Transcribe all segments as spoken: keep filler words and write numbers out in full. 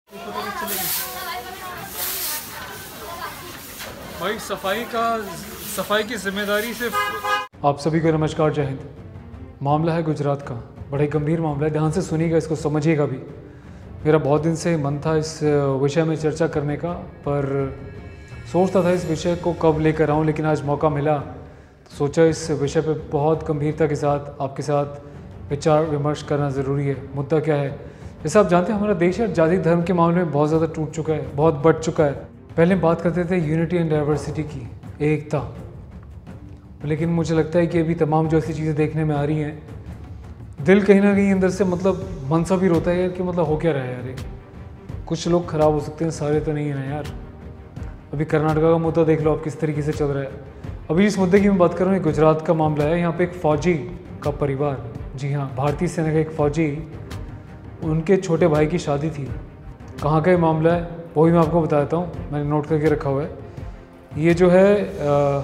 भाई सफाई का सफाई की जिम्मेदारी सिर्फ। आप सभी को नमस्कार, जय हिंद। मामला है गुजरात का, बड़ा ही गंभीर मामला है। ध्यान से सुनिएगा, इसको समझिएगा भी। मेरा बहुत दिन से मन था इस विषय में चर्चा करने का, पर सोचता था इस विषय को कब लेकर आऊँ, लेकिन आज मौका मिला तो सोचा इस विषय पे बहुत गंभीरता के साथ आपके साथ विचार विमर्श करना ज़रूरी है। मुद्दा क्या है? जैसे आप जानते हैं, हमारा देश है जाति धर्म के मामले में बहुत ज़्यादा टूट चुका है, बहुत बढ़ चुका है। पहले हम बात करते थे यूनिटी एंड डाइवर्सिटी की, एकता, लेकिन मुझे लगता है कि अभी तमाम जो ऐसी चीज़ें देखने में आ रही हैं, दिल कहीं ना कहीं अंदर से मतलब मन सा भी रोता है यार कि मतलब हो क्या रहा है यार। ये कुछ लोग ख़राब हो सकते हैं, सारे तो नहीं है ना यार। अभी कर्नाटका का मुद्दा देख लो आप किस तरीके से चल रहा है। अभी इस मुद्दे की मैं बात कर रहा हूँ, गुजरात का मामला है। यहाँ पे एक फ़ौजी का परिवार, जी हाँ, भारतीय सेना का एक फ़ौजी, उनके छोटे भाई की शादी थी। कहाँ का ये मामला है वो भी मैं आपको बता देता हूँ, मैंने नोट करके रखा हुआ है। ये जो है आ,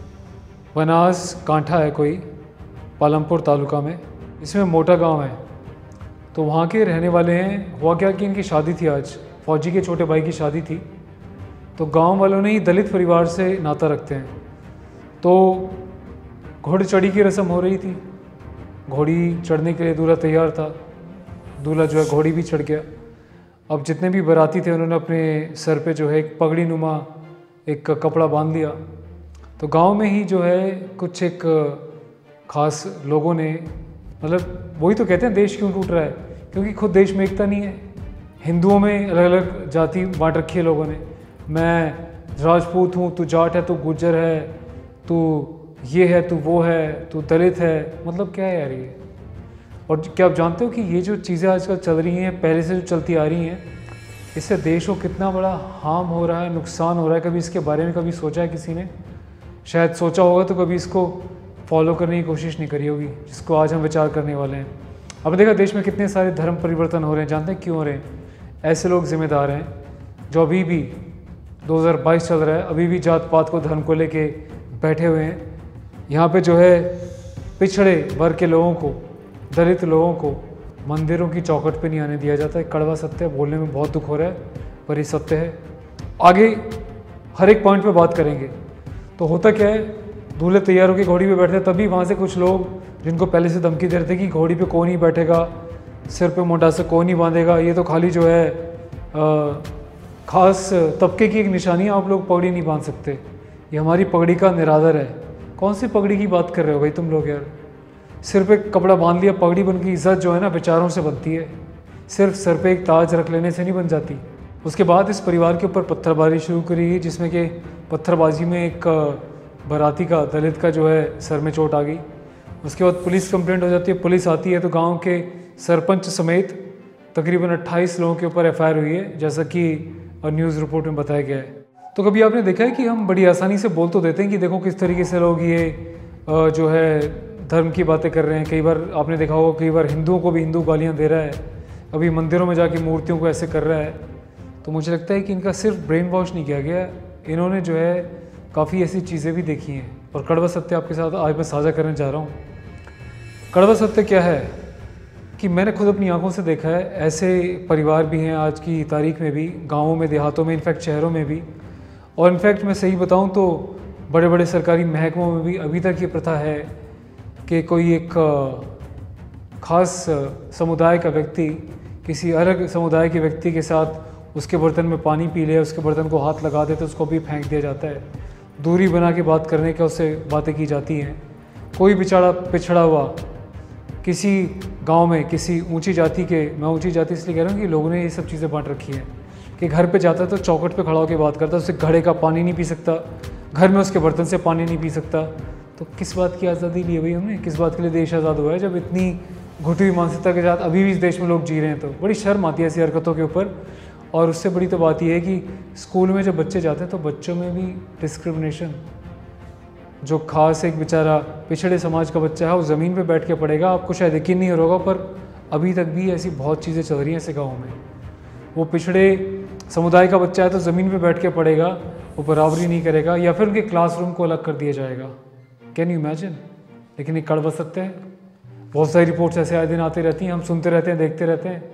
बनास कांठा है कोई, पालमपुर तालुका में, इसमें मोटा गांव है। तो वहाँ के रहने वाले हैं। हुआ क्या कि इनकी शादी थी आज, फ़ौजी के छोटे भाई की शादी थी। तो गांव वालों ने ही दलित परिवार से नाता रखते हैं, तो घोड़ी चढ़ी की रस्म हो रही थी। घोड़ी चढ़ने के लिए दूल्हा तैयार था, दूल्हा जो है घोड़ी भी चढ़ गया। अब जितने भी बाराती थे उन्होंने अपने सर पे जो है एक पगड़ी नुमा एक कपड़ा बांध लिया। तो गांव में ही जो है कुछ एक खास लोगों ने, मतलब वही तो कहते हैं देश क्यों टूट रहा है, क्योंकि खुद देश में एकता नहीं है। हिंदुओं में अलग अलग जाति बांट रखी है लोगों ने। मैं राजपूत हूँ, तू जाट है, तू गुज्जर है, तू ये है, तू वो है, तू दलित है। मतलब क्या है यार ये? और क्या आप जानते हो कि ये जो चीज़ें आजकल चल रही हैं, पहले से जो चलती आ रही हैं, इससे देश को कितना बड़ा हार्म हो रहा है, नुकसान हो रहा है। कभी इसके बारे में कभी सोचा है किसी ने? शायद सोचा होगा तो कभी इसको फॉलो करने की कोशिश नहीं करी होगी, जिसको आज हम विचार करने वाले हैं। अब देखा देश में कितने सारे धर्म परिवर्तन हो रहे हैं। जानते हैं क्यों हो रहे हैं? ऐसे लोग जिम्मेदार हैं जो अभी भी दो हज़ार बाईस चल रहा है, अभी भी जात पात को, धर्म को लेके बैठे हुए हैं। यहाँ पे जो है पिछड़े वर्ग के लोगों को, दलित लोगों को मंदिरों की चौखट पे नहीं आने दिया जाता है। कड़वा सत्य है, बोलने में बहुत दुख हो रहा है, पर ये सत्य है। आगे हर एक पॉइंट पे बात करेंगे। तो होता क्या है, दूल्हे तैयार होकर घोड़ी पे बैठते, तभी वहाँ से कुछ लोग जिनको पहले से धमकी दे रहे थे कि घोड़ी पे कौन ही बैठेगा, सिर पे मोटा से कौन ही बांधेगा, ये तो खाली जो है आ, खास तबके की एक निशानी है, आप लोग पगड़ी नहीं बांध सकते, ये हमारी पगड़ी का निरादर है। कौन सी पगड़ी की बात कर रहे हो भाई तुम लोग यार? सिर पे कपड़ा बांध लिया, पगड़ी बन की इज्जत जो है ना विचारों से बनती है, सिर्फ सर पे एक ताज रख लेने से नहीं बन जाती। उसके बाद इस परिवार के ऊपर पत्थरबाजी शुरू करी, जिसमें कि पत्थरबाजी में एक बाराती का, दलित का जो है सर में चोट आ गई। उसके बाद पुलिस कंप्लेंट हो जाती है, पुलिस आती है तो गांव के सरपंच समेत तकरीबन अट्ठाईस लोगों के ऊपर एफ आई आर हुई है, जैसा कि न्यूज़ रिपोर्ट में बताया गया है। तो कभी आपने देखा है कि हम बड़ी आसानी से बोल तो देते हैं कि देखो किस तरीके से लोग ये जो है धर्म की बातें कर रहे हैं। कई बार आपने देखा होगा, कई बार हिंदुओं को भी हिंदू गालियाँ दे रहा है, अभी मंदिरों में जाके मूर्तियों को ऐसे कर रहा है। तो मुझे लगता है कि इनका सिर्फ ब्रेन वॉश नहीं किया गया, इन्होंने जो है काफ़ी ऐसी चीज़ें भी देखी हैं। और कड़वा सत्य आपके साथ आज मैं साझा करने जा रहा हूँ। कड़वा सत्य क्या है कि मैंने खुद अपनी आंखों से देखा है, ऐसे परिवार भी हैं आज की तारीख में भी, गाँवों में, देहातों में, इनफैक्ट शहरों में भी। और इनफैक्ट मैं सही बताऊँ तो बड़े बड़े सरकारी महकमों में भी अभी तक ये प्रथा है कि कोई एक खास समुदाय का व्यक्ति किसी अलग समुदाय के व्यक्ति के साथ उसके बर्तन में पानी पी ले, उसके बर्तन को हाथ लगा दे तो उसको भी फेंक दिया जाता है। दूरी बना के बात करने का उससे बातें की जाती हैं। कोई बेचारा पिछड़ा हुआ किसी गांव में, किसी ऊंची जाति के, मैं ऊंची जाति इसलिए कह रहा हूँ कि लोगों ने ये सब चीज़ें बांट रखी हैं कि घर पे जाता है तो चौखट पे खड़ा होकर बात करता है, उससे घड़े का पानी नहीं पी सकता, घर में उसके बर्तन से पानी नहीं पी सकता। तो किस बात की आज़ादी ली हुई हमने? किस बात के लिए देश आज़ाद हुआ है जब इतनी घुटी हुई मानसिकता के साथ अभी भी इस देश में लोग जी रहे हैं? तो बड़ी शर्म आती है ऐसी हरकतों के ऊपर। और उससे बड़ी तो बात यह है कि स्कूल में जब बच्चे जाते हैं तो बच्चों में भी डिस्क्रिमिनेशन। जो खास एक बेचारा पिछड़े समाज का बच्चा है वो ज़मीन पे बैठ के पढ़ेगा, आपको शायद यकीन नहीं होगा पर अभी तक भी ऐसी बहुत चीज़ें चल रही हैं ऐसे गाँव में। वो पिछड़े समुदाय का बच्चा है तो ज़मीन पे बैठ के पढ़ेगा, वो बराबरी नहीं करेगा, या फिर उनके क्लासरूम को अलग कर दिया जाएगा। Can you imagine? लेकिन ये कड़वा सत्य है। बहुत सारी रिपोर्ट्स ऐसे आए दिन आती रहती हैं, हम सुनते रहते हैं, देखते रहते हैं।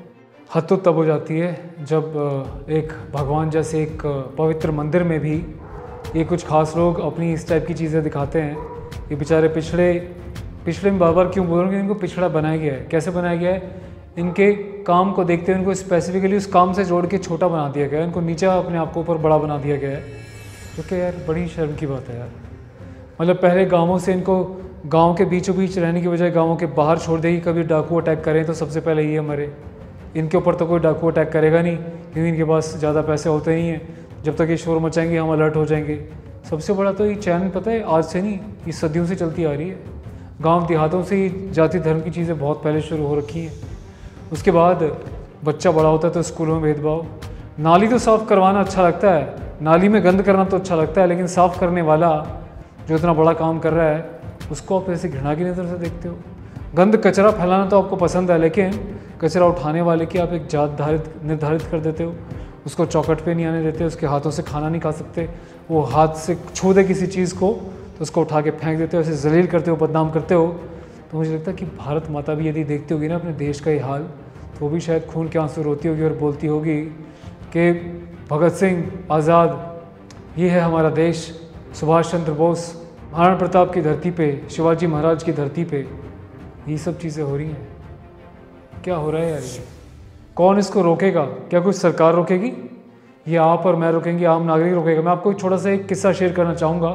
हद तो तब हो जाती है जब एक भगवान जैसे एक पवित्र मंदिर में भी ये कुछ खास लोग अपनी इस टाइप की चीज़ें दिखाते हैं। ये बेचारे पिछड़े पिछड़े में बार बार क्यों बोल रहे हैं, इनको पिछड़ा बनाया गया है। कैसे बनाया गया है? इनके काम को देखते हुए इनको स्पेसिफिकली उस काम से जोड़ के छोटा बना दिया गया है, इनको नीचा अपने आप को ऊपर बड़ा बना दिया गया है, जो कि यार बड़ी शर्म की बात है यार। मतलब पहले गाँवों से इनको गाँव के बीचों बीच रहने की बजाय गाँवों के बाहर छोड़ देगी। कभी डाकू अटैक करें तो सबसे पहले ये मरे, इनके ऊपर तो कोई डाकू अटैक करेगा नहीं क्योंकि इनके पास ज़्यादा पैसे होते नहीं हैं। जब तक ये शोर मचाएंगे हम अलर्ट हो जाएंगे। सबसे बड़ा तो ये चैनल पता है आज से नहीं, ये सदियों से चलती आ रही है। गांव देहातों से ही जाति धर्म की चीज़ें बहुत पहले शुरू हो रखी हैं। उसके बाद बच्चा बड़ा होता है तो स्कूलों में भेदभाव। नाली तो साफ़ करवाना अच्छा लगता है, नाली में गंद करना तो अच्छा लगता है, लेकिन साफ़ करने वाला जो इतना बड़ा काम कर रहा है उसको आप ऐसे घृणा की नज़र से देखते हो। गंद कचरा फैलाना तो आपको पसंद है, लेकिन कचरा उठाने वाले की आप एक जात धारित निर्धारित कर देते हो। उसको चौकट पे नहीं आने देते, उसके हाथों से खाना नहीं खा सकते। वो हाथ से छू दे किसी चीज़ को तो उसको उठा के फेंक देते हो, ऐसे जलील करते हो, बदनाम करते हो। तो मुझे लगता है कि भारत माता भी यदि देखती होगी ना अपने देश का ये हाल, तो वो भी शायद खून के आंसू रोती होगी और बोलती होगी कि भगत सिंह आज़ाद ये है हमारा देश, सुभाष चंद्र बोस, महाराणा प्रताप की धरती पे, शिवाजी महाराज की धरती पे ये सब चीज़ें हो रही हैं। क्या हो रहा है यार ये? कौन इसको रोकेगा? क्या कुछ सरकार रोकेगी? ये आप और मैं रोकेंगे, आम नागरिक रोकेगा? मैं आपको छोटा सा एक किस्सा शेयर करना चाहूँगा।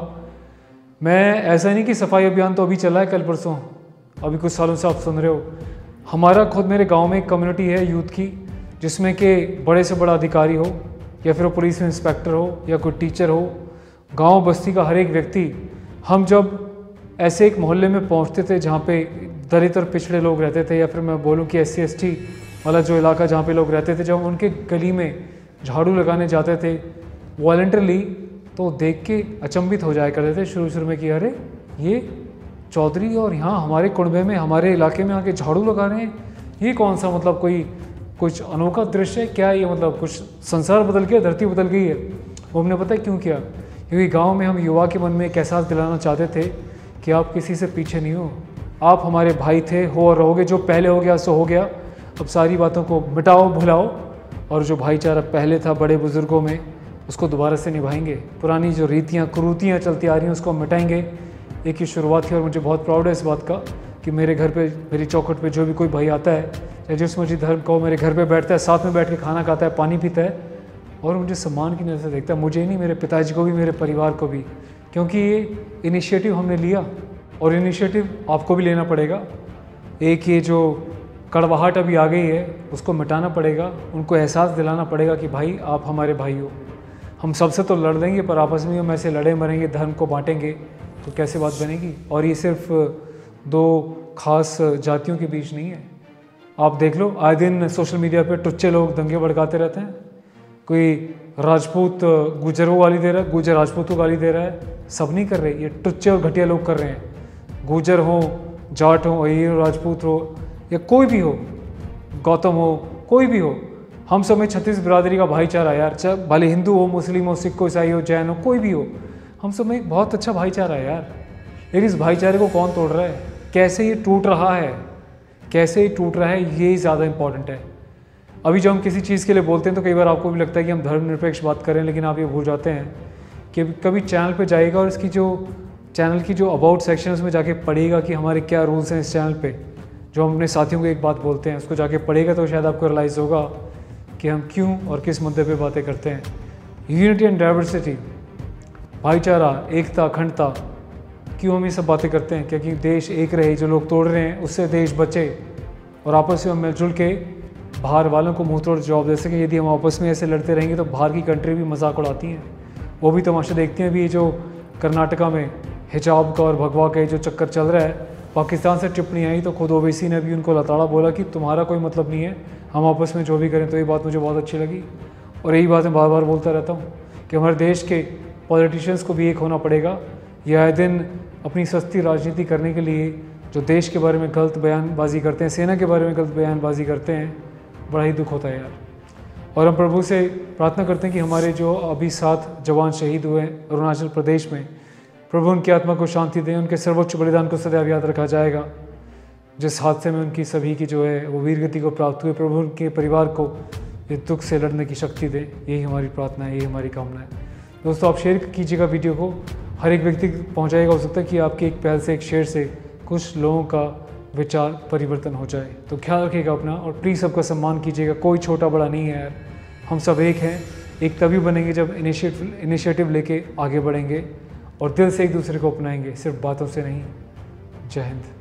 मैं ऐसा नहीं कि सफाई अभियान तो अभी चला है कल परसों, अभी कुछ सालों से आप सुन रहे हो। हमारा खुद मेरे गांव में एक कम्युनिटी है यूथ की, जिसमें कि बड़े से बड़ा अधिकारी हो या फिर पुलिस में इंस्पेक्टर हो या कोई टीचर हो, गांव बस्ती का हर एक व्यक्ति। हम जब ऐसे एक मोहल्ले में पहुंचते थे जहाँ पे दलित और पिछड़े लोग रहते थे, या फिर मैं बोलूँ कि एस सी एस टी वाला जो इलाका जहाँ पे लोग रहते थे, जब उनके गली में झाड़ू लगाने जाते थे वॉलंटरली, तो देख के अचंभित हो जाया करते थे शुरू शुरू में कि अरे ये चौधरी और यहाँ हमारे कुनबे में, हमारे इलाके में आके झाड़ू लगा रहे हैं, ये कौन सा मतलब कोई कुछ अनोखा दृश्य है क्या? ये मतलब कुछ संसार बदल गया, धरती बदल गई है। वो हमने पता है क्यों किया? क्योंकि गाँव में हम युवा के मन में एक एहसास दिलाना चाहते थे कि आप किसी से पीछे नहीं हो, आप हमारे भाई थे, हो और रहोगे। जो पहले हो गया सो हो गया, अब सारी बातों को मिटाओ भुलाओ, और जो भाईचारा पहले था बड़े बुजुर्गों में उसको दोबारा से निभाएंगे। पुरानी जो रीतियाँ कुरीतियाँ चलती आ रही हैं उसको मिटाएंगे। एक ही शुरुआत थी और मुझे बहुत प्राउड है इस बात का कि मेरे घर पे, मेरी चौखट पे जो भी कोई भाई आता है, चाहे जिस मर्जी धर्म का हो, मेरे घर पे बैठता है, साथ में बैठ के खाना खाता है, पानी पीता है और मुझे सम्मान की नज़र से देखता है। मुझे ही नहीं, मेरे पिताजी को भी, मेरे परिवार को भी, क्योंकि ये इनिशिएटिव हमने लिया और इनिशिएटिव आपको भी लेना पड़ेगा। एक ये जो कड़वाहट अभी आ गई है उसको मिटाना पड़ेगा, उनको एहसास दिलाना पड़ेगा कि भाई आप हमारे भाई हो। हम सबसे तो लड़ लेंगे पर आपस में हम ऐसे लड़े मरेंगे, धर्म को बांटेंगे तो कैसे बात बनेगी? और ये सिर्फ दो खास जातियों के बीच नहीं है। आप देख लो, आए दिन सोशल मीडिया पे टुच्चे लोग दंगे भड़काते रहते हैं। कोई राजपूत गुजरों गाली दे रहा है, गुजर राजपूत को गाली दे रहा है। सब नहीं कर रहे, ये टुच्चे और घटिया लोग कर रहे हैं। गुजर हो, जाट हो, अहीर हो, राजपूत हो या कोई भी हो, गौतम हो, कोई भी हो, हम सब में छत्तीस बिरादरी का भाईचारा यार। चाहे भले हिंदू हो, मुस्लिम हो, सिख हो, ईसाई हो, जैन हो, कोई भी हो, हम सब में एक बहुत अच्छा भाईचारा है यार। लेकिन इस भाईचारे को कौन तोड़ रहा है? कैसे ये टूट रहा है? कैसे ये टूट रहा है, ये ज़्यादा इंपॉर्टेंट है। अभी जब हम किसी चीज़ के लिए बोलते हैं तो कई बार आपको भी लगता है कि हम धर्मनिरपेक्ष बात करें, लेकिन आप ये भूल जाते हैं कि कभी चैनल पे जाइएगा और इसकी जो चैनल की जो अबाउट सेक्शन है उसमें जाके पढ़िएगा कि हमारे क्या रूल्स हैं इस चैनल पे। जो हम अपने साथियों को एक बात बोलते हैं उसको जाके पढ़ेगा तो शायद आपको रियलाइज़ होगा कि हम क्यों और किस मुद्दे पे बातें करते हैं। यूनिटी एंड डाइवर्सिटी, भाईचारा, एकता, अखंडता, क्यों हम ये सब बातें करते हैं? क्योंकि देश एक रहे, जो लोग तोड़ रहे हैं उससे देश बचे और आपस में हम मिलजुल के बाहर वालों को मुँह तोड़ जवाब दे सकें। यदि हम आपस में ऐसे लड़ते रहेंगे तो बाहर की कंट्री भी मजाक उड़ाती हैं, वो भी तमाशा देखती हैं। अभी ये जो कर्नाटका में हिजाब का और भगवा का जो चक्कर चल रहा है, पाकिस्तान से टिप्पणी आई तो खुद ओवैसी ने भी उनको लताड़ा बोला कि तुम्हारा कोई मतलब नहीं है, हम आपस में जो भी करें। तो ये बात मुझे बहुत अच्छी लगी और यही बात मैं बार बार बोलता रहता हूँ कि हमारे देश के पॉलिटिशियंस को भी एक होना पड़ेगा। ये आए दिन अपनी सस्ती राजनीति करने के लिए जो देश के बारे में गलत बयानबाजी करते हैं, सेना के बारे में गलत बयानबाजी करते हैं, बड़ा ही दुख होता है यार। और हम प्रभु से प्रार्थना करते हैं कि हमारे जो अभी सात जवान शहीद हुए हैं अरुणाचल प्रदेश में, प्रभु उनकी आत्मा को शांति दें, उनके सर्वोच्च बलिदान को सदैव याद रखा जाएगा। जिस हादसे में उनकी सभी की जो है वो वीर गति को प्राप्त हुए, प्रभु उनके परिवार को ये दुख से लड़ने की शक्ति दे। यही हमारी प्रार्थना है, यही हमारी कामना है। दोस्तों, आप शेयर कीजिएगा वीडियो को, हर एक व्यक्ति पहुंचाएगा। हो सकता है कि आपकी एक पहल से, एक शेयर से कुछ लोगों का विचार परिवर्तन हो जाए। तो ख्याल रखिएगा अपना, और प्लीज़ सबका सम्मान कीजिएगा। कोई छोटा बड़ा नहीं है यार, हम सब एक हैं। एक तभी बनेंगे जब इनिशिएटिव इनिशिएटिव लेके आगे बढ़ेंगे और दिल से एक दूसरे को अपनाएंगे, सिर्फ बातों से नहीं। जय हिंद।